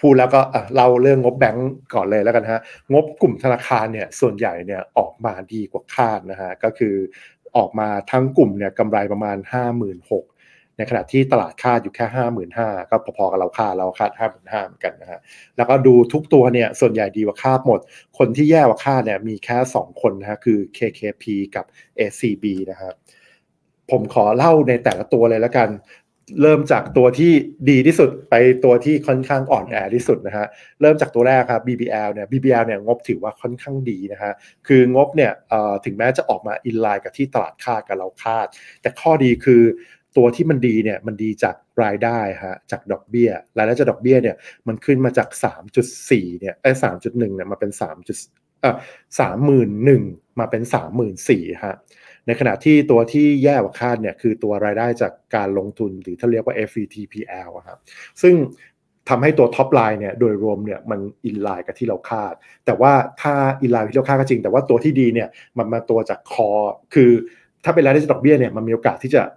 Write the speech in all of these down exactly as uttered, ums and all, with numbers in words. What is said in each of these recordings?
พูดแล้วก็เล่าเรื่องงบแบงก์ก่อนเลยแล้วกันฮะงบกลุ่มธนาคารเนี่ยส่วนใหญ่เนี่ยออกมาดีกว่าคาดนะฮะก็คือออกมาทั้งกลุ่มเนี่ยกำไรประมาณ ห้าหมื่นหกพัน ในขณะที่ตลาดคาดอยู่แค่ ห้าหมื่นห้าพัน ก็พอๆกับเราคาดเราคาด ห้าหมื่นห้าพัน เหมือนกันนะฮะแล้วก็ดูทุกตัวเนี่ยส่วนใหญ่ดีกว่าคาดหมดคนที่แย่กว่าคาดเนี่ยมีแค่สองคนนะฮะคือ เค เค พี กับ เอ ซี บี นะครับผมขอเล่าในแต่ละตัวเลยแล้วกันเริ่มจากตัวที่ดีที่สุดไปตัวที่ค่อนข้างอ่อนแอที่สุดนะฮะเริ่มจากตัวแรกครับ บี บี แอล เนี่ย บี บี แอล เนี่ยงบถือว่าค่อนข้างดีนะฮะคืองบเนี่ยถึงแม้จะออกมาอินไลน์กับที่ตลาดคาดกับเราคาดแต่ข้อดีคือตัวที่มันดีเนี่ยมันดีจากรายได้ฮะจากดอกเบี้ยรายได้จากดอกเบี้ยเนี่ยมันขึ้นมาจาก สามจุดสี่ เนี่ยไอ้ สามจุดหนึ่ง เนี่ยมาเป็น3เอ่อ สามหมื่นหนึ่งพัน มาเป็น สามหมื่นสี่พัน ฮะในขณะที่ตัวที่แย่กว่าคาดเนี่ยคือตัวรายได้จากการลงทุนหรือที่เรียกว่า เอฟ วี ที พี แอล ครับซึ่งทำให้ตัวท็อปไลน์เนี่ยโดยรวมเนี่ยมันอินไลน์กับที่เราคาดแต่ว่าถ้าอินไลน์กับที่เราคาดก็จริงแต่ว่าตัวที่ดีเนี่ยมันมาตัวจากคอคือถ้าเป็นรายได้จากดอกเบี้ยเนี่ยมันมีโอกาสที่จะ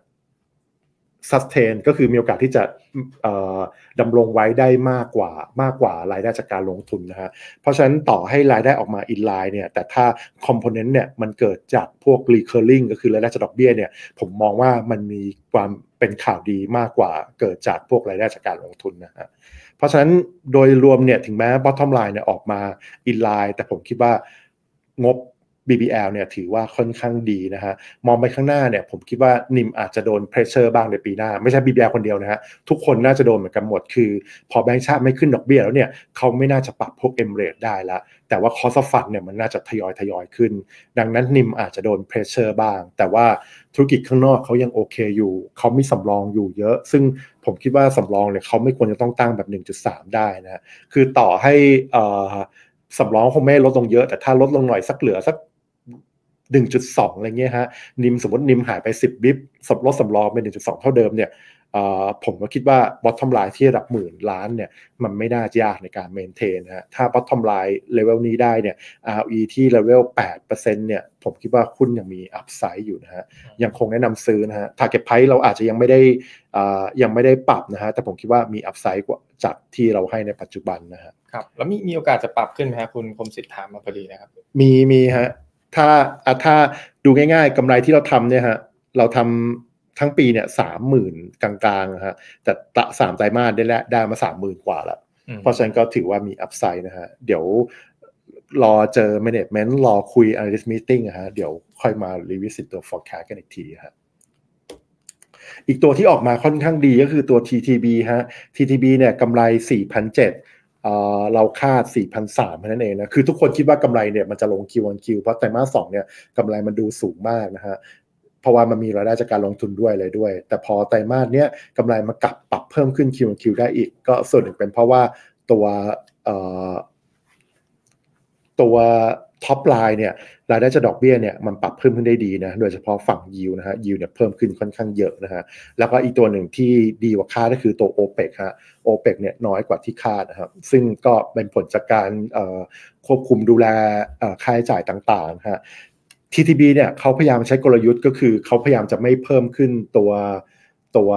sustain ก็คือมีโอกาสที่จะดำรงไว้ได้มากกว่ามากกว่ารายได้จากการลงทุนนะฮะเพราะฉะนั้นต่อให้รายได้ออกมา in line เนี่ยแต่ถ้า component เนี่ยมันเกิดจากพวก recurring ก็คือรายได้จากดอกเบี้ยเนี่ยผมมองว่ามันมีความเป็นข่าวดีมากกว่าเกิดจากพวกรายได้จากการลงทุนนะฮะเพราะฉะนั้นโดยรวมเนี่ยถึงแม้ bottom line เนี่ยออกมา in line แต่ผมคิดว่างบบี บี แอล เนี่ยถือว่าค่อนข้างดีนะฮะมองไปข้างหน้าเนี่ยผมคิดว่านิมอาจจะโดนเพรสเชอร์บ้างในปีหน้าไม่ใช่ บี บี แอล คนเดียวนะฮะทุกคนน่าจะโดนเหมือนกันหมดคือพอแบงก์ชาติไม่ขึ้นดอกเบี้ยแล้วเนี่ยเขาไม่น่าจะปรับพวก เอ็ม rate ได้แล้วแต่ว่า cost of fund เนี่ยมันน่าจะทยอยทยอยขึ้นดังนั้นนิมอาจจะโดนเพรสเชอร์บ้างแต่ว่าธุรกิจข้างนอกเขายังโอเคอยู่เขามีสำรองอยู่เยอะซึ่งผมคิดว่าสำรองเนี่ยเขาไม่ควรจะต้องตั้งแบบ หนึ่งจุดสาม ได้นะคือต่อให้เอ่อสำรองคงไม่ลดลงเยอะแต่ถ้าลดลงหน่อยสักเหลือสักหนึ่งจุดสอง อะไรเงี้ยฮะนิมสมมตินิมหายไปสิบบิปสำรองสำรองเป็น หนึ่งจุดสอง เท่าเดิมเนี่ยผมก็คิดว่า bottom line ที่ระดับหมื่นล้านเนี่ยมันไม่น่ายากในการ maintain นะฮะถ้า bottom line level นี้ได้เนี่ย อาร์ โอ อี ที่ level แปดเปอร์เซ็นต์ เนี่ยผมคิดว่าหุ้นยังมี upside อยู่นะฮะยังคงแนะนำซื้อนะฮะ target price เราอาจจะยังไม่ได้ยังไม่ได้ปรับนะฮะแต่ผมคิดว่ามี upside กว่าจากที่เราให้ในปัจจุบันนะฮะครับแล้วมีมีโอกาสจะปรับขึ้นไหมครับคุณคมสิทธิ์ถามมาพอดีนะครับมีมีฮะถ้าถ้าดูง่ายๆกำไรที่เราทำเนี่ยฮะเราทำทั้งปีเนี่ยสามหมื่นกลางๆนะฮะแต่สามไตรมาสได้แล้วได้มาสามหมื่นกว่าแล้วเพราะฉะนั้นก็ถือว่ามี upside นะฮะเดี๋ยวรอเจอ management รอคุย analyst meeting นะฮะเดี๋ยวค่อยมา revisit ตัว forecast กันอีกทีฮะอีกตัวที่ออกมาค่อนข้างดีก็คือตัว ที ที บี ฮะ ที ที บี เนี่ยกำไร สี่พันเจ็ดร้อย เอ่อเราคาด สี่พันสามร้อย นั่นเองนะคือทุกคนคิดว่ากำไรเนี่ยมันจะลง Q on Q เพราะไตรมาสสองเนี่ยกำไรมันดูสูงมากนะฮะเพราะว่ามันมีรายได้จากการลงทุนด้วยเลยด้วยแต่พอไตรมาสเนี้ยกำไรมากลับปรับเพิ่มขึ้น Q on Q ได้อีกก็ส่วนหนึ่งเป็นเพราะว่าตัวเอ่อตัวท็อปไลน์เนี่ยรายได้จากดอกเบี้ยเนี่ยมันปรับเพิ่มขึ้นได้ดีนะโดยเฉพาะฝั่ง yield นะฮะ yield เนี่ยเพิ่มขึ้นค่อนข้างเยอะนะฮะแล้วก็อีกตัวหนึ่งที่ดีกว่าคาดก็คือตัว โอ เปก ฮะ โอ เปก เนี่ยน้อยกว่าที่คาดนะครับซึ่งก็เป็นผลจากการควบคุมดูแลค่าใช้จ่ายต่างๆนะฮะ ที ที บี เนี่ยเขาพยายามใช้กลยุทธ์ก็คือเขาพยายามจะไม่เพิ่มขึ้นตัวตัว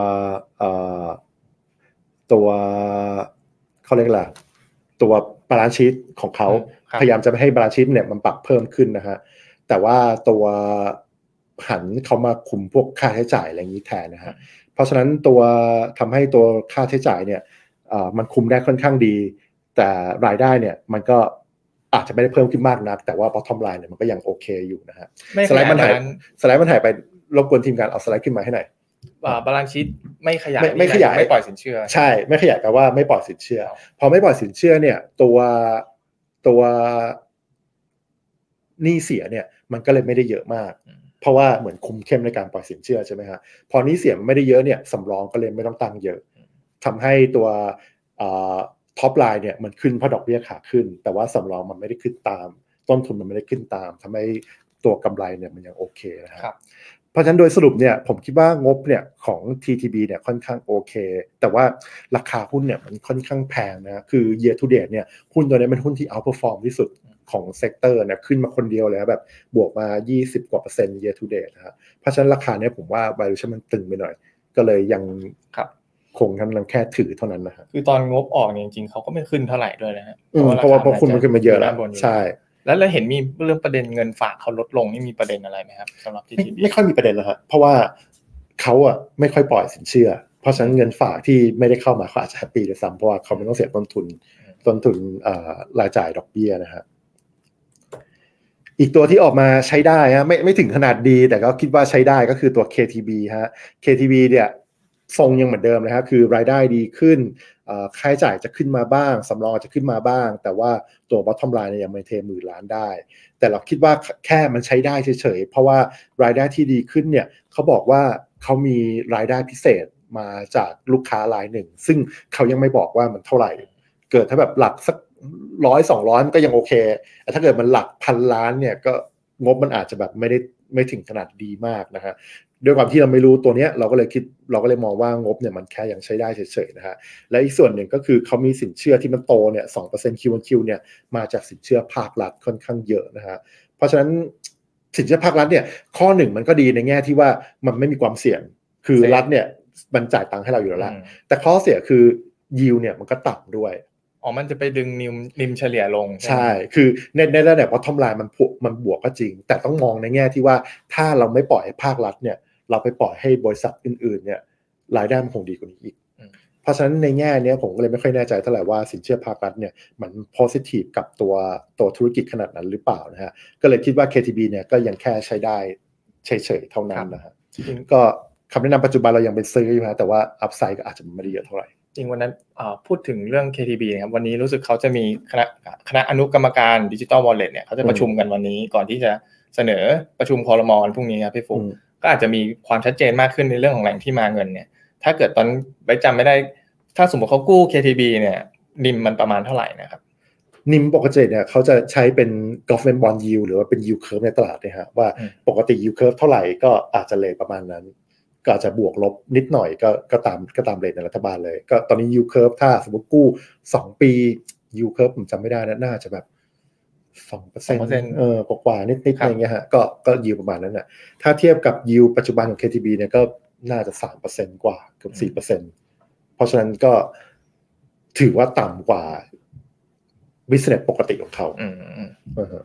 ตัวเขาเรียกอะไรตัวบาลานซ์ชีทของเขาพยายามจะไม่ให้บาลานซ์ชีทเนี่ยมันปรับเพิ่มขึ้นนะฮะแต่ว่าตัวหันเขามาคุมพวกค่าใช้จ่ายอะไรอย่างนี้แทนนะฮะเพราะฉะนั้นตัวทำให้ตัวค่าใช้จ่ายเนี่ยมันคุมได้ค่อนข้างดีแต่รายได้เนี่ยมันก็อาจจะไม่ได้เพิ่มขึ้นมากนักแต่ว่า bottom line เนี่ยมันก็ยังโอเคอยู่นะฮะสไลด์มันถ่ายสไลด์มันถ่ายไปรบกวนทีมงานเอาสไลด์ขึ้นมาให้หน่อยบาลานซ์ชีทไม่ขยายไม่ขยายไม่ปล่อยสินเชื่อใช่ไม่ขยายแปลว่าไม่ปล่อยสินเชื่อพอไม่ปล่อยสินเชื่อเนี่ยตัวตัวหนี้เสียเนี่ยมันก็เลยไม่ได้เยอะมากเพราะว่าเหมือนคุมเข้มในการปล่อยสินเชื่อใช่ไหมฮะพอหนี้เสียมันไม่ได้เยอะเนี่ยสำรองก็เลยไม่ต้องตั้งเยอะทำให้ตัวท็อปไลน์เนี่ยมันขึ้นเพราะดอกเบี้ยขาขึ้นแต่ว่าสำรองมันไม่ได้ขึ้นตามต้นทุนมันไม่ได้ขึ้นตามทำให้ตัวกำไรเนี่ยมันยังโอเคนะครับเพราะฉะนั้นโดยสรุปเนี่ยผมคิดว่างบเนี่ยของ ที ที บี เนี่ยค่อนข้างโอเคแต่ว่าราคาหุ้นเนี่ยมันค่อนข้างแพงนะคือ year to date เนี่ยหุ้นตัวนี้เป็นหุ้นที่ outperform ที่สุดของเซกเตอร์เนี่ยขึ้นมาคนเดียวเลยแบบบวกมายี่สิบกว่าเปอร์เซ็นต์ year to date นะฮะเพราะฉะนั้นราคาเนี่ยผมว่า valuation มันตึงไปหน่อยก็เลยยังครับคงกำลังแค่ถือเท่านั้นนะฮะคือตอนงบออกเนี่ยจริงๆเขาก็ไม่ขึ้นเท่าไหร่ด้วยนะฮะเพราะว่าเพราะคุณมันขึ้นมาเยอะแล้วใช่แล้วเราเห็นมีเรื่องประเด็นเงินฝากเขาลดลงนี่มีประเด็นอะไรไหมครับสำหรับที่ ที บีไม่ค่อยมีประเด็นนะฮะเพราะว่าเขาอ่ะไม่ค่อยปล่อยสินเชื่อเพราะฉะนั้นเงินฝากที่ไม่ได้เข้ามาเขาอาจจะแฮปปี้ด้วยซ้ำเพราะว่าเขาไม่ต้องเสียต้นทุนต้นทุนรายจ่ายดอกเบี้ยนะฮะอีกตัวที่ออกมาใช้ได้ฮะไม่ไม่ถึงขนาดดีแต่ก็คิดว่าใช้ได้ก็คือตัว เค ที บี ฮะ เค ที บี เนี่ยทรงยังเหมือนเดิมเลยครับคือรายได้ดีขึ้นค่าใช้จ่ายจะขึ้นมาบ้างสำรองจะขึ้นมาบ้างแต่ว่าตัว bottom line เนี่ยยังไม่เทหมื่นล้านได้แต่เราคิดว่าแค่มันใช้ได้เฉยๆเพราะว่ารายได้ที่ดีขึ้นเนี่ยเขาบอกว่าเขามีรายได้พิเศษมาจากลูกค้ารายหนึ่งซึ่งเขายังไม่บอกว่ามันเท่าไหร่เกิดถ้าแบบหลักสักร้อยสองร้อยมันก็ยังโอเคแต่ถ้าเกิดมันหลักพันล้านเนี่ยก็งบมันอาจจะแบบไม่ได้ไม่ถึงขนาดดีมากนะฮะด้วยความที่เราไม่รู้ตัวนี้เราก็เลยคิดเราก็เลยมองว่างบเนี่ยมันแค่ยังใช้ได้เฉยๆนะฮะและอีกส่วนหนึ่งก็คือเขามีสินเชื่อที่มันโตเนี่ย สองเปอร์เซ็นต์ คิว ออน คิว เนี่ยมาจากสินเชื่อภาครัฐค่อนข้างเยอะนะฮะเพราะฉะนั้นสินเชื่อภาครัฐเนี่ยข้อหนึ่งมันก็ดีในแง่ที่ว่ามันไม่มีความเสี่ยงคือรัฐเนี่ยมันจ่ายตังค์ให้เราอยู่แล้วแหละแต่ข้อเสียคือยิวเนี่ยมันก็ต่ำด้วยอ๋อมันจะไปดึงนิมนิมเฉลี่ยลงใช่คือในในระดับว่าทำลายมันมันบวกก็จริงแต่ต้องมองในแง่ที่ว่าถ้าเราไม่ปล่อยให้ภาครัฐเนี่ยเราไปปล่อยให้บริษัทอื่นๆเนี่ยรายได้มันคงดีกว่านี้อีกเพราะฉะนั้นในแง่นี้ผมก็เลยไม่ค่อยแน่ใจเท่าไหร่ว่าสินเชื่อภาครัฐเนี่ยมัน positive กับตัวตัวธุรกิจขนาดนั้นหรือเปล่านะฮะก็เลยคิดว่า เค ที บี เนี่ยก็ยังแค่ใช้ได้เฉยๆเท่านั้นนะฮะก็คำแนะนำปัจจุบันเรายังเป็นซื้ออยู่ฮะแต่ว่า upside ก็อาจจะไม่ได้เยอะเท่าไหร่จริงวันนั้นพูดถึงเรื่อง เค ที บี นะครับวันนี้รู้สึกเขาจะมีคณะคณะอนุกรรมการ Digital Wallet เนี่ยเขาจะประชุมกันวันนี้ก่อนที่จะเสนอประชุมครม.พรุ่งนี้ครับพี่ฟุ๊กก็อาจจะมีความชัดเจนมากขึ้นในเรื่องของแหล่งที่มาเงินเนี่ยถ้าเกิดตอนไว้จำไม่ได้ถ้าสมมติเขากู้ เค ที บี เนี่ยนิมมันประมาณเท่าไหร่นะครับนิมปกติเนี่ยเขาจะใช้เป็น government bond yield หรือว่าเป็น yield curve ในตลาดเนี่ยฮะว่าปกติ yield curve เท่าไหร่ก็อาจจะเลทประมาณนั้นก็อาจจะบวกลบนิดหน่อยก็ก็ตามก็ตามเรทในรัฐบาลเลยก็ตอนนี้ yield curve ถ้าสมมติกู้สองปี yield curve ผมจำไม่ได้นะน่าจะแบบ สองเปอร์เซ็นต์ เออกว่าๆนิดๆอะไรเงี้ยฮะก็ก็ yield ประมาณนั้นน่ะถ้าเทียบกับ yield ปัจจุบันของ เค ที บี เนี่ยก็น่าจะ สามเปอร์เซ็นต์ กว่าเกือบ สี่เปอร์เซ็นต์ เพราะฉะนั้นก็ถือว่าต่ำกว่า business ปกติของเขาอืมอ่าฮะ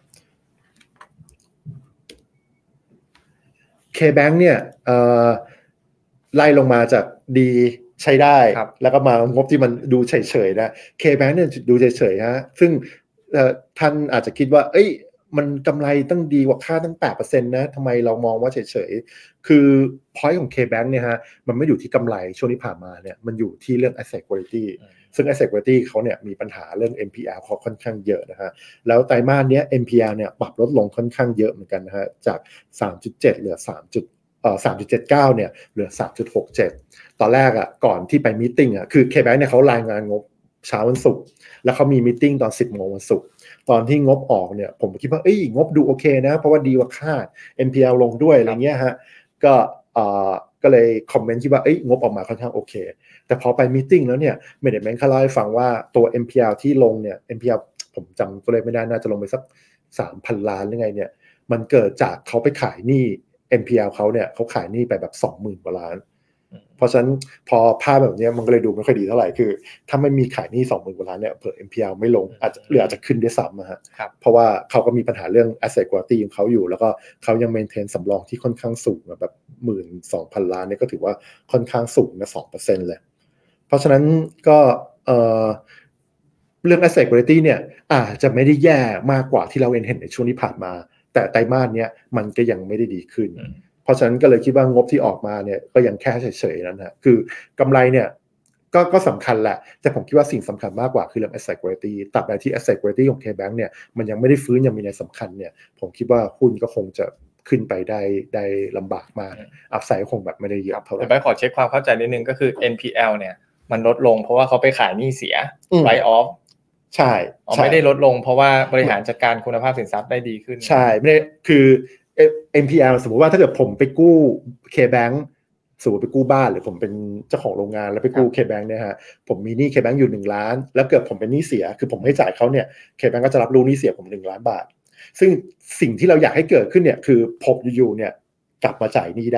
K-Bank เนี่ยเอ่อไล่ลงมาจากดีใช้ได้แล้วก็มางบที่มันดูเฉยๆนะ K-Bank เนี่ยดูเฉยๆฮะซึ่งท่านอาจจะคิดว่าเอ้ยมันกำไรตั้งดีกว่าค่าตั้ง แปดเปอร์เซ็นต์ นะทำไมเรามองว่าเฉยๆคือ point ของ K-Bank เนี่ยฮะมันไม่อยู่ที่กำไรช่วงที่ผ่านมาเนี่ยมันอยู่ที่เรื่อง asset quality ซึ่ง asset quality เขาเนี่ยมีปัญหาเรื่อง เอ็น พี แอล เขาค่อนข้างเยอะนะฮะแล้วไตรมาสเนี้ย เอ็น พี แอล เนี่ยปรับลดลงค่อนข้างเยอะเหมือนกันนะฮะจาก สามจุดเจ็ด เหลือ สาม. เอ่อ สามจุดเจ็ดเก้า เนี่ยเหลือ สามจุดหกเจ็ด ตอนแรกอ่ะก่อนที่ไปมีตติ้งอ่ะคือ K-Bank เนี่ยเขารายงานงบเช้าวันศุกร์แล้วเขามีมีตติ้งตอน สิบโมงวันศุกร์ตอนที่งบออกเนี่ยผมคิดว่าเอ้ยงบดูโอเคนะเพราะว่าดีกว่าคาด เอ็น พี แอล ลงด้วยอะไรเงี้ยฮะก็เอ่อก็เลยคอมเมนต์ที่ว่าเอ้ยงบออกมาค่อนข้างโอเคแต่พอไปมีตติ้งแล้วเนี่ยเมเนจเมนต์เขาเล่าให้ฟังว่าตัว เอ็น พี แอล ที่ลงเนี่ย เอ็น พี แอล ผมจำตัวเลขไม่ได้น่าจะลงไปสัก สามพัน ล้านหรือไงเนี่ยมันเกิดจากเขาไปขายหนี้ เอ็น พี แอล เขาเนี่ยเขาขายหนี้ไปแบบ สองหมื่น กว่าล้านเพราะฉะนั้นพอภาพแบบนี้มันก็เลยดูไม่ค่อยดีเท่าไหร่คือถ้าไม่มีขายหนี้ สองหมื่น กว่าล้านเนี่ยเผื่อ เอ็น พี แอล ไม่ลงอาจจะหรืออาจจะขึ้นด้วยซ้ำนะฮะเพราะว่าเขาก็มีปัญหาเรื่อง asset quality ของเขาอยู่แล้วก็เขายัง maintain สำรองที่ค่อนข้างสูงแบบ หนึ่งหมื่นสองพัน ล้านเนี่ยก็ถือว่าค่อนข้างสูงนะ สองเปอร์เซ็นต์ เลยเพราะฉะนั้นก็เอ่อเรื่อง asset quality เนี่ยอาจจะไม่ได้แย่มากกว่าที่เราเห็นในช่วงที่ผ่านมาแต่ไตรมาสเนี้ยมันก็ยังไม่ได้ดีขึ้นเพราะฉะนั้นก็เลยคิดว่างบที่ออกมาเนี่ยก็ยังแค่เฉยๆนั่นฮะคือกำไรเนี่ยก็ก็สำคัญแหละแต่ผมคิดว่าสิ่งสำคัญมากกว่าคือเรื่อง asset quality ตราบใดที่ asset quality ของ K-Bank เนี่ยมันยังไม่ได้ฟื้นยังมีในสำคัญเนี่ยผมคิดว่าหุ้นก็คงจะขึ้นไปได้ได้ลำบากมากอัพไซด์คงแบบไม่ได้เยอะเท่าไหร่แต่ไปขอเช็คความเข้าใจนิดนึงก็คือ เอ็น พี แอล เนี่ยมันลดลงเพราะว่าเขาไปขายหนี้เสีย write off ใช่ไม่ได้ลดลงเพราะว่าบริหารจัดการคุณภาพสินทรัพย์ได้ดีขึ้นใช่ไม่ได้คือ เอ็น พี แอล สมมุติว่าถ้าเกิดผมไปกู้ K-Bank สมมุติไปกู้บ้านหรือผมเป็นเจ้าของโรงงานแล้วไปกู้ K-Bank เนี่ยฮะผมมีหนี้ K-Bank อยู่หนึ่งล้านแล้วเกิดผมเป็นหนี้เสียคือผมไม่จ่ายเขาเนี่ย K-Bank ก็จะรับรู้หนี้เสียผมหนึ่งล้านบาทซึ่งสิ่งที่เราอยากให้เกิดขึ้นเนี่ยคือผมอยู่ๆเนี่ยกลับมาจ่ายหนี้ได้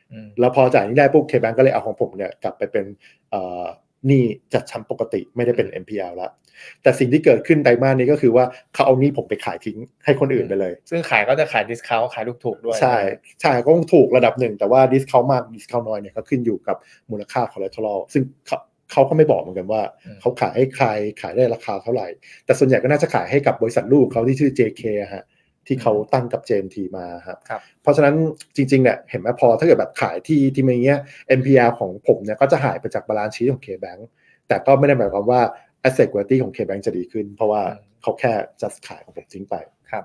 แล้วพอจ่ายนี้ได้ปุ๊บ K-Bank ก็เลยเอาของผมเนี่ยกลับไปเป็นเอ่อหนี้จัดชั้นปกติไม่ได้เป็น เอ็น พี แอล แล้วแต่สิ่งที่เกิดขึ้นไตรมาสนี้ก็คือว่าเขาเอาหนี้ผมไปขายทิ้งให้คนอื่นไปเลยซึ่งขายก็จะขายดิสเคาท์ขายถูกๆด้วยใช่ใช่ก็ต้องถูกระดับหนึ่งแต่ว่าดิสเคาท์มากดิสเคาท์น้อยเนี่ยก็ขึ้นอยู่กับมูลค่า collateral ซึ่งเขาเขาก็ไม่บอกเหมือนกันว่าเขาขายให้ใครขายได้ราคาเท่าไหร่แต่ส่วนใหญ่ก็น่าจะขายให้กับบริษัทลูกเขาที่ชื่อ เจ เค ฮะที่เขาตั้งกับ เจ เอ็น ที มาครับเพราะฉะนั้นจริงๆเนี่ยเห็นไหมพอถ้าเกิดแบบขายที่ที่อย่างเงี้ย เอ็น พี แอล ของผมเนี่ยก็จะหายไปจากบาลานซ์ชีทของ K-Bank แต่ก็ไม่ได้หมายความว่า asset quality ของ K-Bank จะดีขึ้นเพราะว่าเขาแค่ just ขายของผมทิ้งไปครับ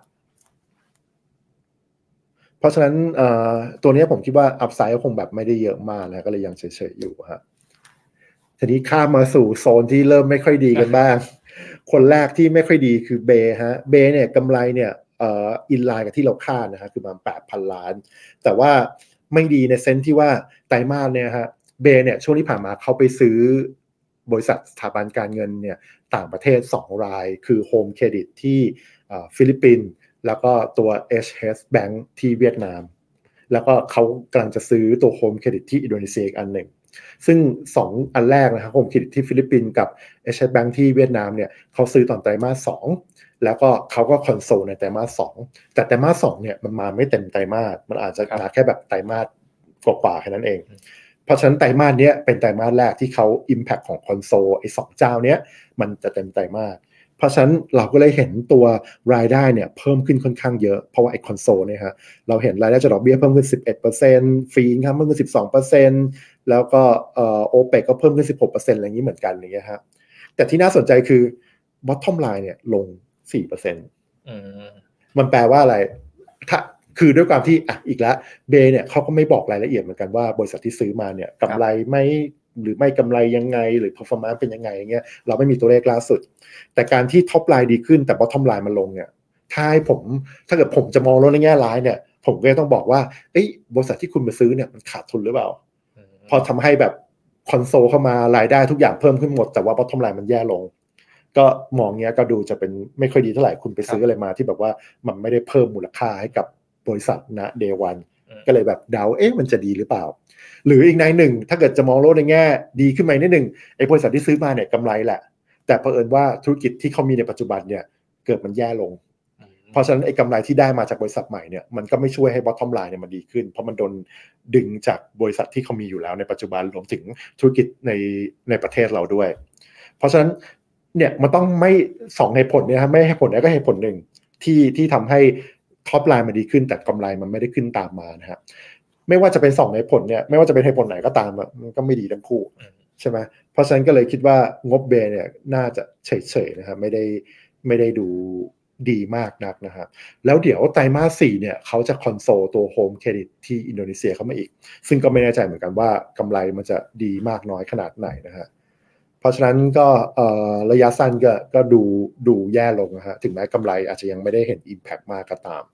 เพราะฉะนั้นตัวนี้ผมคิดว่า upside ก็คงแบบไม่ได้เยอะมากนะก็เลยยังเฉยๆอยู่ฮะทีนี้ข้ามมาสู่โซนที่เริ่มไม่ค่อยดีกันบ้างคนแรกที่ไม่ค่อยดีคือเบฮะเบเนี่ยกำไรเนี่ยเอ่ออินไลน์กับที่เราคาดนะฮะคือประมาณ แปดพัน ล้านแต่ว่าไม่ดีในเซนส์ที่ว่าไตรมาสเนี่ยฮะเบเนี่ยช่วงที่ผ่านมาเขาไปซื้อบริษัทสถาบันการเงินเนี่ยต่างประเทศสองรายคือ Home Credit ที่ฟิลิปปินส์แล้วก็ตัว เอช เอช Bank ที่เวียดนามแล้วก็เขากำลังจะซื้อตัว Home Credit ที่อินโดนีเซียอีกอันหนึ่งซึ่งสองอันแรกนะครับ Home Credit ที่ฟิลิปปินส์กับ เอช เอช Bank ที่เวียดนามเนี่ยเขาซื้อตอนไตรมาสสองแล้วก็เขาก็คอนโซลในไตรมาสสองแต่ไตรมาสสองเนี่ยมันมาไม่เต็มไตรมาสมันอาจจะมาแค่แบบไตรมาสกว่าๆแค่นั้นเองเพราะฉะนั้นไตรมาสเนี้ยเป็นไตรมาสแรกที่เขา impact ของคอนโซลไอ้สองเจ้าเนี้ยมันจะเต็มไตรมาสเพราะฉะนั้นเราก็เลยเห็นตัวรายได้เนี่ยเพิ่มขึ้นค่อนข้างเยอะเพราะว่าไอ้คอนโซลเนี่ยฮะเราเห็นรายได้จากดอกเบี้ยเพิ่มขึ้น สิบเอ็ดเปอร์เซ็นต์ ฟรีครับเพิ่มขึ้น สิบสองเปอร์เซ็นต์ แล้วก็เอ่อ โอ เปก ก็เพิ่มขึ้น สิบหกเปอร์เซ็นต์ อะไรอย่างนี้เหมือนกันอย่างเงี้ยฮะแต่ที่น่าสนใจคือ bottom line เนี่ยลง สี่เปอร์เซ็นต์ อืมมันแปลว่าอะไรถ้าคือด้วยความที่อ่ะอีกแล้วเบเนี่ยเขาก็ไม่บอกรายละเอียดเหมือนกันว่าบริษัทที่ซื้อมาเนี่ยกำไรไหมหรือไม่กำไรยังไงหรือ performance เป็นยังไงอย่างเงี้ยเราไม่มีตัวเลขล่าสุดแต่การที่ top line ดีขึ้นแต่ bottom line มันลงเนี่ยถ้าให้ผมถ้าเกิดผมจะมองโลกในแง่ร้ายเนี่ยผมก็ต้องบอกว่าเอ้ยบริษัทที่คุณไปซื้อเนี่ยมันขาดทุนหรือเปล่าพอทำให้แบบคอนโซลเข้ามารายได้ทุกอย่างเพิ่มขึ้นหมดแต่ว่า bottom line มันแย่ลงก็มองเงี้ยก็ดูจะเป็นไม่ค่อยดีเท่าไหร่คุณไปซื้ออะไรมาที่แบบว่ามันไม่ได้เพิ่มมูลค่าให้กับบริษัทนะ day one ก็เลยแบบเดาเอ๊ะมันจะดีหรือเปล่าหรืออีกในหนึ่งถ้าเกิดจะมองโลกในแง่ดีขึ้นมานิดนึงไอ้บริษัทที่ซื้อมาเนี่ยกำไรแหละแต่เผอิญว่าธุรกิจที่เขามีในปัจจุบันเนี่ยเกิดมันแย่ลงเพราะฉะนั้นไอ้กำไรที่ได้มาจากบริษัทใหม่เนี่ยมันก็ไม่ช่วยให้ bottom line เนี่ยมันดีขึ้นเพราะมันโดนดึงจากบริษัทที่เขามีอยู่แล้วในปัจจุบันรวมถึงธุรกิจในในประเทศเราด้วยเพราะฉะนั้นเนี่ยมันต้องไม่สองเหตุผลเนี่ยครับไม่เหตุผลแล้วก็เหตุผลหนึ่งที่ที่ทำให้ท็อปไลน์มันดีขึ้นแต่กำไรมันไม่ได้ขึ้นตามมานะครับไม่ว่าจะเป็นสองเหตุผลเนี่ยไม่ว่าจะเป็นเหตุผลไหนก็ตามมันก็ไม่ดีทั้งคู่ใช่ไหมเพราะฉะนั้นก็เลยคิดว่างบเบเนี่ยน่าจะเฉยๆนะครับไม่ได้ไม่ได้ดูดีมากนักนะครับแล้วเดี๋ยวไตรมาสสี่เนี่ยเขาจะคอนโซลตัวโฮมเครดิตที่อินโดนีเซียเข้ามาอีกซึ่งก็ไม่แน่ใจเหมือนกันว่ากำไรมันจะดีมากน้อยขนาดไหนนะฮะเพราะฉะนั้นก็ระยะสั้นก็ก็ดูดูแย่ลงนะฮะถึงแม้กำไรอาจจะยังไม่ได้เห็น impact มากก็ตาม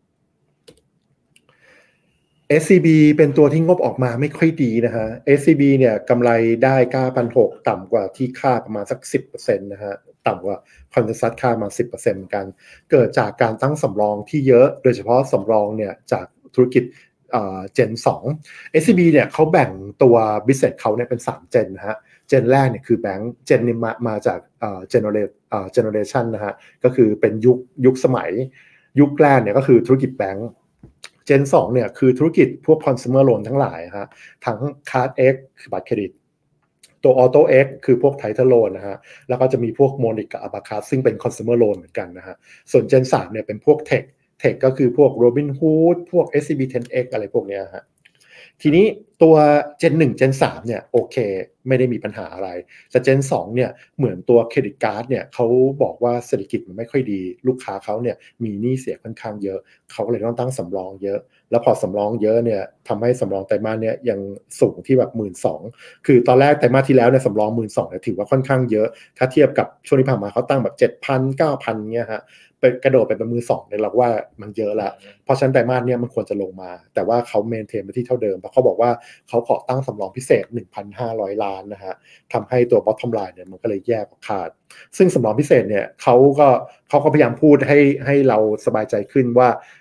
เอส ซี บี เป็นตัวที่งบออกมาไม่ค่อยดีนะฮะ เอส ซี บี เนี่ยกำไรได้ เก้าพันหกร้อย ต่ำกว่าที่คาดประมาณสัก สิบเปอร์เซ็นต์ นะฮะต่ำกว่าคอนเซนซัสคาดมา สิบเปอร์เซ็นต์ เหมือนกันเกิดจากการตั้งสำรองที่เยอะโดยเฉพาะสำรองเนี่ยจากธุรกิจเอ่อ Gen สอง เอส ซี บี เนี่ยเขาแบ่งตัว business เขาเนี่ยเป็นสาม Gen นะฮะ Gen แรกเนี่ยคือแบงค์ Gen นี่มามาจากเอ่อ generate เอ่อ generation นะฮะก็คือเป็นยุคยุคสมัยยุคแรกเนี่ยก็คือธุรกิจแบงค์Gen สองเนี่ยคือธุรกิจพวก consumer loan ทั้งหลายฮะทั้ง Card X คือบัตรเครดิตตัว Auto X คือพวก Title Loan นะฮะแล้วก็จะมีพวก Monic กับ Abacus ซึ่งเป็น consumer loan เหมือนกันนะฮะส่วน Gen สามเนี่ยเป็นพวก Tech Tech ก็คือพวก Robinhood พวก เอส ซี บี เท็น เอ็กซ์ อะไรพวกเนี้ยฮะทีนี้ตัว Gen หนึ่ง Gen สามเนี่ยโอเคไม่ได้มีปัญหาอะไรแต่ Gen สองเนี่ยเหมือนตัวเครดิตการ์ดเนี่ยเขาบอกว่าเศรษฐกิจมันไม่ค่อยดีลูกค้าเขาเนี่ยมีหนี้เสียค่อนข้างเยอะเขาเลยต้องตั้งสำรองเยอะแล้วพอสำรองเยอะเนี่ยทำให้สำรองไตรมาสเนี่ยยังสูงที่แบบ หนึ่งหมื่นสองพัน คือตอนแรกไตรมาสที่แล้วเนี่ยสำรอง หนึ่งหมื่นสองพัน เนี่ยถือว่าค่อนข้างเยอะถ้าเทียบกับช่วงที่ผ่านมาเขาตั้งแบบ เจ็ดพัน เก้าพัน เงี้ยฮะไปกระโดดไปเป็นมือสองเนี่ยเราว่ามันเยอะละเพราะฉะนั้นไตรมาสเนี่ยมันควรจะลงมาแต่ว่าเขาเมนเทนไปที่เท่าเดิมเพราะเขาบอกว่าเขาขอตั้งสำรองพิเศษ หนึ่งพันห้าร้อย ล้านนะฮะทำให้ตัว bottom line เนี่ยมันก็เลยแย่กว่าคาดซึ่งสำรองพิเศษเนี่ยเขาก็เขาก็พยายามพูดให้ให้เราสบายใจขึ้นว่า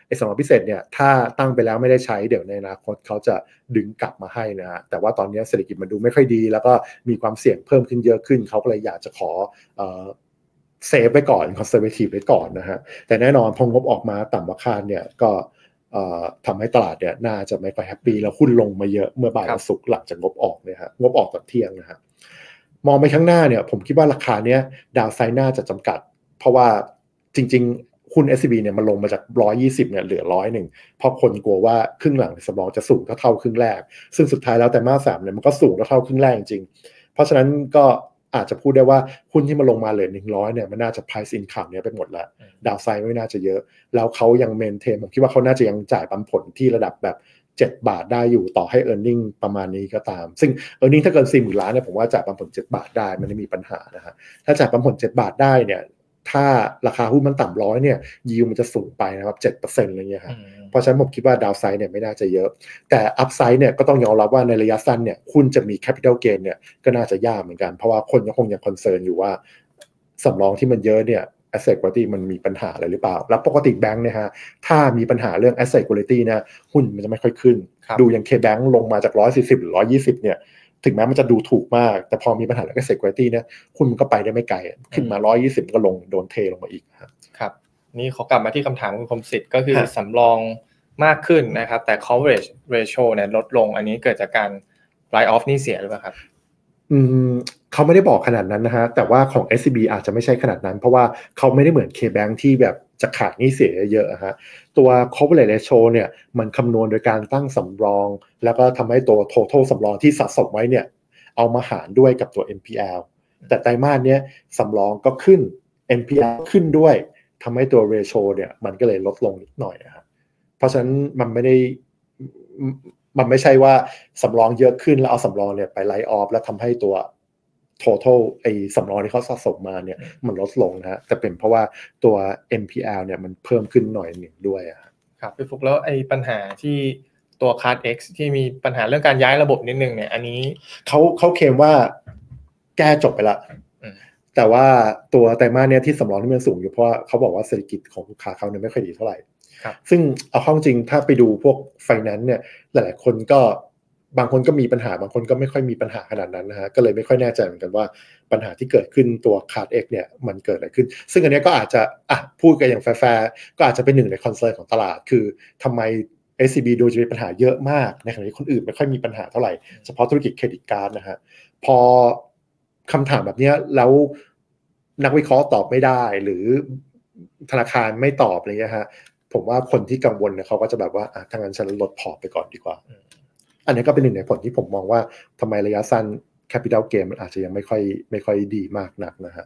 ไอ้สำรองพิเศษเนี่ยถ้าตั้งไปแล้วไม่ได้ใช้เดี๋ยวในอนาคตเขาจะดึงกลับมาให้นะฮะแต่ว่าตอนนี้เศรษฐกิจมันดูไม่ค่อยดีแล้วก็มีความเสี่ยงเพิ่มขึ้นเยอะขึ้นเขาก็เลยอยากจะขอเอ่อเซฟไว้ก่อนคอนเซอร์เวทีฟไว้ก่อนนะฮะแต่แน่นอนพองบออกมาต่ำกว่าคาดเนี่ยก็ทำให้ตลาดเนี่ยน่าจะไม่ค่อยแฮปปี้แล้วหุ้นลงมาเยอะเมื่อบ่ายวันศุกร์หลังจากงบออกเนี่ยฮะงบออกตอนเที่ยงนะฮะมองไปข้างหน้าเนี่ยผมคิดว่าราคาเนี้ยดาวไซด์น่าจะจำกัดเพราะว่าจริงๆหุ้น เอส ซี บี เนี่ยมันลงมาจากหนึ่งร้อยยี่สิบเนี่ยเหลือหนึ่งร้อยเพราะคนกลัวว่าครึ่งหลังสำรองจะสูงเท่าๆครึ่งแรกซึ่งสุดท้ายแล้วแต่มาสามเนี่ยมันก็สูงเท่าๆครึ่งแรกจริงๆเพราะฉะนั้นก็อาจจะพูดได้ว่าหุ้นที่มาลงมาเหลือหนึ่งร้อยเนี่ยมันน่าจะ price income เนี่ยไปหมดแล้วดาวไซด์ไม่น่าจะเยอะแล้วเขายังเมนเทนผมคิดว่าเขาน่าจะยังจ่ายปันผลที่ระดับแบบเจ็ดบาทได้อยู่ต่อให้ earning ประมาณนี้ก็ตามซึ่ง earning ถ้าเกิน สี่หมื่น ล้านเนี่ยผมว่าจ่ายปันผลเจ็ดบาทได้มันไม่มีปัญหานะฮะถ้าจ่ายปันผลเจ็ดบาทได้เนี่ยถ้าราคาหุ้นมันต่ำร้อยเนี่ยยิวมันจะสูงไปนะครับ เจ็ดเปอร์เซ็นต์ อะไรเงี้ยครับเพราะฉะนั้นผมคิดว่าดาวไซด์เนี่ยไม่น่าจะเยอะแต่อัพไซด์เนี่ยก็ต้องยอมรับว่าในระยะสั้นเนี่ยหุ้นจะมี capital gain เนี่ยก็น่าจะยากเหมือนกันเพราะว่าคนก็คงยังคอนเซิร์นอยู่ว่าสำรองที่มันเยอะเนี่ย asset quality มันมีปัญหาอะไรหรือเปล่าแล้วปกติแบงค์เนี่ยฮะถ้ามีปัญหาเรื่อง asset quality นะหุ้นมันจะไม่ค่อยขึ้นดูอย่าง K-Bank ลงมาจากหนึ่งร้อยสี่สิบหรือหนึ่งร้อยยี่สิบเนี่ยถึงแม้มันจะดูถูกมากแต่พอมีปัญหาเรื่อง asset quality เนี่ยหุ้นมันก็ไปได้ไม่ไกลขึ้นมาหนึ่งร้อยยี่สิบก็ลงโดนเทลงมาอีกครับครับนี่ขอกลับมาที่คำถามคุณคมสิทธิ์ก็คือสำรองมากขึ้นนะครับแต่ coverage ratio เนี่ยลดลงอันนี้เกิดจากการ write off หนี้เสียหรือเปล่าครับอืมเขาไม่ได้บอกขนาดนั้นนะฮะแต่ว่าของ เอส ซี บี อาจจะไม่ใช่ขนาดนั้นเพราะว่าเขาไม่ได้เหมือน K-Bank ที่แบบจะขาดหนี้เสียเยอะๆฮะตัว coverage ratio เนี่ยมันคำนวณโดยการตั้งสำรองแล้วก็ทำให้ตัว total สำรองที่สะสมไว้เนี่ยเอามาหารด้วยกับตัว เอ็น พี แอล แต่ไตรมาสเนี้ยสำรองก็ขึ้น เอ็น พี แอล ขึ้นด้วยทำให้ตัว ratio เนี่ยมันก็เลยลดลงนิดหน่อยนะครับเพราะฉะนั้นมันไม่ได้มันไม่ใช่ว่าสำรองเยอะขึ้นแล้วเอาสำรองเนี่ยไปไลท์ออฟแล้วทำให้ตัว total ไอ้สำรองที่เขาสะสมมาเนี่ยมันลดลงนะฮะแต่เป็นเพราะว่าตัว เอ็น พี แอล เนี่ยมันเพิ่มขึ้นหน่อยหนึ่งด้วยครับพี่ฟุกแล้วไอ้ปัญหาที่ตัว Card X ที่มีปัญหาเรื่องการย้ายระบบนิดนึงเนี่ยอันนี้เขาเขาเคลมว่าแก้จบไปละแต่ว่าตัวไตรมาสเนี่ยที่สำรองที่มันสูงอยู่เพราะว่าเขาบอกว่าเศรษฐกิจของลูกค้าเขาเนี่ยไม่ค่อยดีเท่าไหร่ซึ่งเอาเข้าจริงถ้าไปดูพวกไฟแนนซ์เนี่ยหลายๆคนก็บางคนก็มีปัญหาบางคนก็ไม่ค่อยมีปัญหาขนาดนั้นนะฮะก็เลยไม่ค่อยแน่ใจเหมือนกันว่าปัญหาที่เกิดขึ้นตัว Card X เนี่ยมันเกิดอะไรขึ้นซึ่งอันนี้ก็อาจจะอ่ะพูดกันอย่างแฟร์ๆก็อาจจะเป็นหนึ่งในคอนเซิร์นของตลาดคือทำไม เอส ซี บี ดูจะมีปัญหาเยอะมากในขณะที่คนอื่นไม่ค่อยมีปัญหาเท่าไหร่เฉพาะธุรกิจเครดิตการ์ดนะฮะพอคำถามแบบนี้แล้วนักวิเคราะห์ตอบไม่ได้หรือธนาคารไม่ตอบอะไรเงี้ยฮะผมว่าคนที่กังวลเนี่ยเขาก็จะแบบว่าอ่ะถ้างั้นฉันลดพอร์ตไปก่อนดีกว่าอันนี้ก็เป็นหนึ่งในผลที่ผมมองว่าทำไมระยะสั้น capital gain มันอาจจะยังไม่ค่อยไม่ค่อยดีมากนักนะฮะ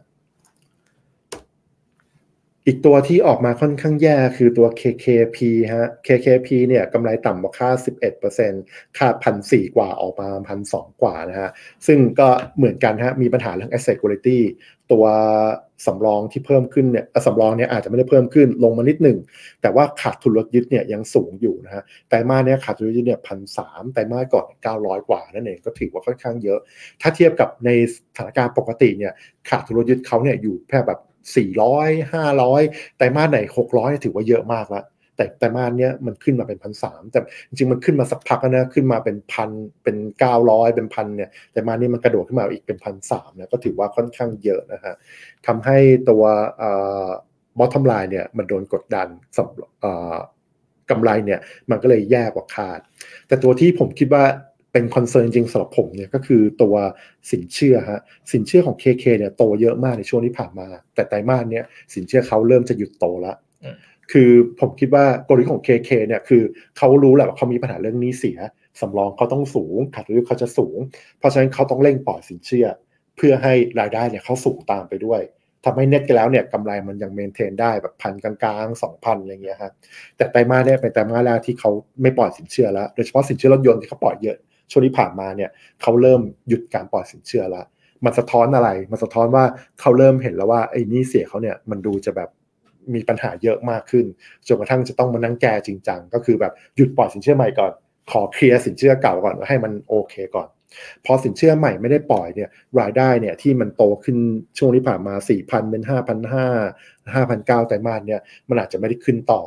อีกตัวที่ออกมาค่อนข้างแย่คือตัว เค เค พี ฮะ เค เค พี เนี่ยกำไรต่ำกว่าคาด สิบเอ็ดเปอร์เซ็นต์ คาด หนึ่งพันสี่ร้อย กว่าออกมา หนึ่งพันสองร้อย กว่านะฮะซึ่งก็เหมือนกันฮะมีปัญหาเรื่อง asset quality ตัวสำรองที่เพิ่มขึ้นเนี่ยสำรองเนี่ยอาจจะไม่ได้เพิ่มขึ้นลงมานิดหนึ่งแต่ว่าขาดทุนรถยึดเนี่ยยังสูงอยู่นะฮะไตรมาสเนี่ยขาดทุนรถยึดเนี่ย หนึ่งพันสามร้อย ไตรมาสก่อนเก้าร้อยกว่านั่นเองก็ถือว่าค่อนข้างเยอะถ้าเทียบกับในสถานการณ์ปกติเนี่ยขาดทุนรถยึดเขาเนี่ยอยู่แค่แบบสี่ร้อย ห้าร้อยไตรมาสไหนหกร้อยถือว่าเยอะมากแล้วแต่ไตรมาสเนี้ยมันขึ้นมาเป็น หนึ่งพันสามร้อย แต่จริงๆมันขึ้นมาสักพักแล้วนะขึ้นมาเป็นพันเป็นเก้าร้อยเป็นพันเนี่ยไตรมาสนี้มันกระโดดขึ้นมาอีกเป็น หนึ่งพันสามร้อย เนี่ยก็ถือว่าค่อนข้างเยอะนะฮะทำให้ตัวเอ่อ bottom line เนี่ยมันโดนกดดันสำเอ่อกำไรเนี่ยมันก็เลยแย่กว่าคาดแต่ตัวที่ผมคิดว่าเป็นคอนเซิร์นจริงสำหรับผมเนี่ยก็คือตัวสินเชื่อฮะสินเชื่อของ เค เค เนี่ยโตเยอะมากในช่วงที่ผ่านมาแต่ไตรมาสเนี้ยสินเชื่อเขาเริ่มจะหยุดโตแล้วคือผมคิดว่ากลยุทธ์ของ เค เค เนี่ยคือเขารู้แหละว่าเขามีปัญหาเรื่องหนี้เสียสำรองเขาต้องสูงขาดทุนเขาจะสูงเพราะฉะนั้นเขาต้องเร่งปล่อยสินเชื่อเพื่อให้รายได้เนี่ยเขาสูงตามไปด้วยทำให้เน็ตกันแล้วเนี่ยกำไรมันยังเมนเทนได้แบบพันกลางๆ สองพัน อะไรเงี้ยครับแต่ไตรมาสเนี่ยเป็นไตรมาสแรกที่เขาไม่ปล่อยสินเชื่อแล้วโดยเฉพาะสินเชื่อรถยนต์ที่เขาปล่อยเยอะช่วงที่ผ่านมาเนี่ยเขาเริ่มหยุดการปล่อยสินเชื่อแล้วมันสะท้อนอะไรมันสะท้อนว่าเขาเริ่มเห็นแล้วว่าไอ้หนี้เสียเขาเนี่ยมันดูจะแบบมีปัญหาเยอะมากขึ้นจนกระทั่งจะต้องมานั่งแก้จริงจังก็คือแบบหยุดปล่อยสินเชื่อใหม่ก่อนขอเคลียร์สินเชื่อเก่าก่อนให้มันโอเคก่อนพอสินเชื่อใหม่ไม่ได้ปล่อยเนี่ยรายได้เนี่ยที่มันโตขึ้นช่วงที่ผ่านมา สี่พัน เป็น ห้าพันห้าร้อย ห้าพันเก้าร้อย ไตรมาสเนี่ยมันอาจจะไม่ได้ขึ้นต่อ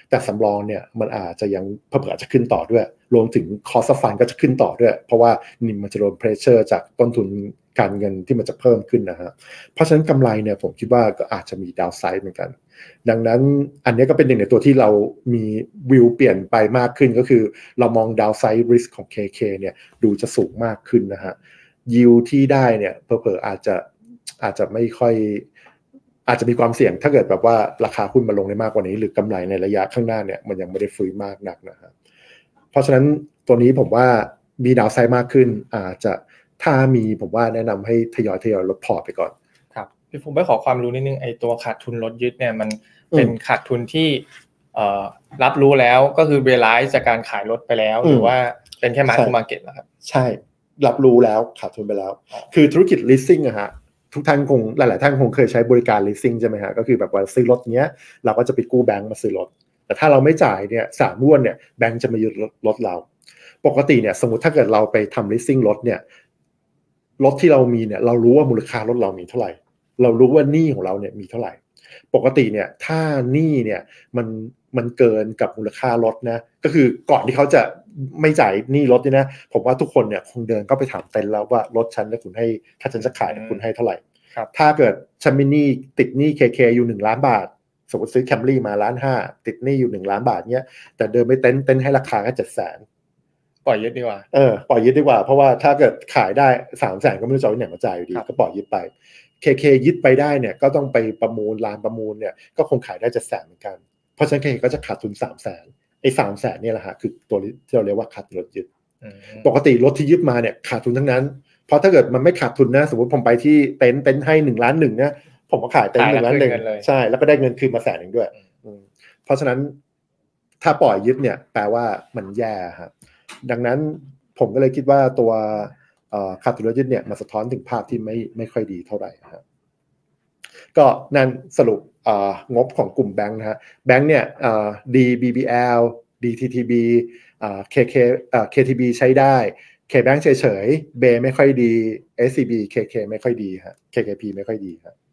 แต่สำรองเนี่ยมันอาจจะยังเพิ่มอาจจะขึ้นต่อด้วยรวมถึง cost of fund ก็จะขึ้นต่อด้วยเพราะว่านิมมันจะโดน pressure จากต้นทุนการเงินที่มันจะเพิ่มขึ้นนะฮะเพราะฉะนั้นกำไรเนี่ยผมคิดว่าก็อาจจะมี downside เหมือนกันดังนั้นอันนี้ก็เป็นหนึ่งในตัวที่เรามีวิวเปลี่ยนไปมากขึ้นก็คือเรามอง downside risk ของ เค เค เนี่ยดูจะสูงมากขึ้นนะฮะ yield ที่ได้เนี่ยเผลอๆอาจจะอาจจะไม่ค่อยอาจจะมีความเสี่ยงถ้าเกิดแบบว่าราคาหุ้นมาลงได้มากกว่านี้หรือกำไรในระยะข้างหน้าเนี่ยมันยังไม่ได้ฟื้นมากนักนะฮะเพราะฉะนั้นตัวนี้ผมว่ามีดาวไซด์มากขึ้นอาจจะถ้ามีผมว่าแนะนำให้ทยอยทยอยลดพอร์ตไปก่อนครับพี่ผมไปขอความรู้นิดนึงไอ้ตัวขาดทุนลดยึดเนี่ยมันเป็นขาดทุนที่เอ่อรับรู้แล้วก็คือ realize จากการขายรถไปแล้วหรือว่าเป็นแค่ mark to market นะครับใช่รับรู้แล้วขาดทุนไปแล้วคือธุรกิจ leasing อะฮะทุกท่านคงหลายๆท่านคงเคยใช้บริการ leasing ใช่ไหมฮะก็คือแบบว่าซื้อรถเนี้ยเราก็จะไปกู้แบงก์มาซื้อรถแต่ถ้าเราไม่จ่ายเนี่ยสามงวดเนี่ยแบงก์จะมายึดรถเราปกติเนี่ยสมมุติถ้าเกิดเราไปทำ leasing รถเนี่ยรถที่เรามีเนี่ยเรารู้ว่ามูลค่ารถเรามีเท่าไหร่เรารู้ว่าหนี้ของเราเนี่ยมีเท่าไหร่ปกติเนี่ยถ้าหนี้เนี่ยมันมันเกินกับมูลค่ารถนะก็คือก่อนที่เขาจะไม่จ่ายหนี้รถเนี่ยนะผมว่าทุกคนเนี่ยคงเดินก็ไปถามเต็นท์แล้วว่ารถฉันเนี่ยคุณให้ถ้าฉันจะขายคุณให้เท่าไหร่ถ้าเกิดฉันมีหนี้ติดหนี้ เค เค อยู่หนึ่งล้านบาทสมมติซื้อ Camry มาล้านห้าติดหนี้อยู่หนึ่งล้านบาทเนี่ยแต่เดินไปเต็นท์เต็นท์ให้ราคาแค่เจ็ดแสนปล่อยยึดดีกว่าเออปล่อยยึดดีกว่าเพราะว่าถ้าเกิดขายได้สามแสนก็ไม่รู้จะเอาที่ไหนมาจ่ายอยู่ดีก็ปล่อยยึดไป เค เค ยึดไปได้เนี่ยก็ต้องไปประมูลลานประมูลเนี่ยก็คงขายได้เจ็ดแสนเหมือนกันเพราะฉะนั้น เค เค ก็จะขาดทุนสามแสนไอ้สามแสนเนี่ยแหละฮะคือตัวที่เราเรียกว่าขาดรถยึดปกติรถที่ยึดมาเนี่ยขาดทุนทั้งนั้นเพราะถ้าเกิดมันไม่ขาดทุนนะสมมติผมไปที่เต็นท์เต็นท์ให้หนึ่งล้านหนึ่งเนี่ยผมก็ขายเต็นท์หนึ่งล้านหนึ่งใช่แล้วก็ได้เงินคืนมาแสนหนึ่งด้วยเพราะฉะนั้นถ้าปล่อยยึดเนี่ยแปลว่ามันแย่ครับดังนั้นผมก็เลยคิดว่าตัวขาดทุนรถยึดเนี่ยมาสะท้อนถึงภาพที่ไม่ไม่ค่อยดีเท่าไหร่ครับก็นั่นสรุปงบของกลุ่มแบงค์นะฮะแบงค์เนี่ย D บี บี แอล ดี ที ที บี เค เค เค ที บี ใช้ได้ K-Bank เฉยๆ B ไม่ค่อยดี เอส ซี บี เค เค ไม่ค่อยดีฮะ เค เค พี ไม่ค่อยดีครับ